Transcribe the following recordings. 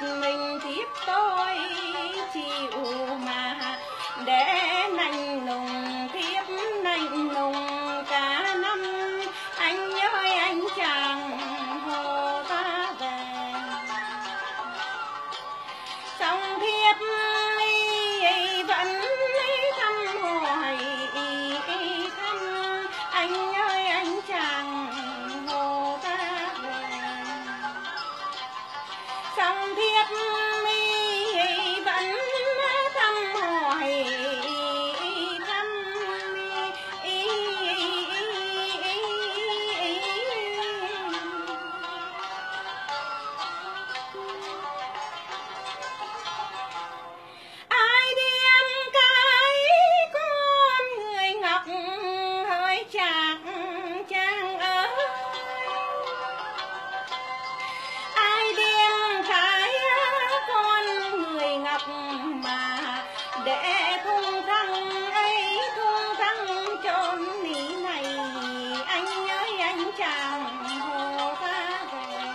mình thiếp tôi chịu mà để nành nùng thiếp nành nùng cả năm. Anh ơi anh chàng hồ ta về, xong thiếp vẫn thăm hỏi thăm. Anh ơi anh chàng hồ ta về, xong thiếp vẫn thăm hỏi thăm. Ai đem cái con người ngọc hơi chàng chàng ơi, ai đem cái con người ngọc mà để thung thăng ấy thung thăng chốn ní này. Anh ơi anh chàng hồ ta về,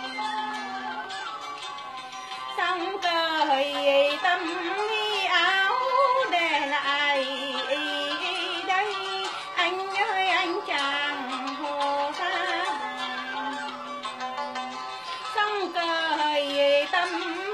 xong cởi tâm áo để lại đây. Anh ơi anh chàng hồ ta về, xong cởi tâm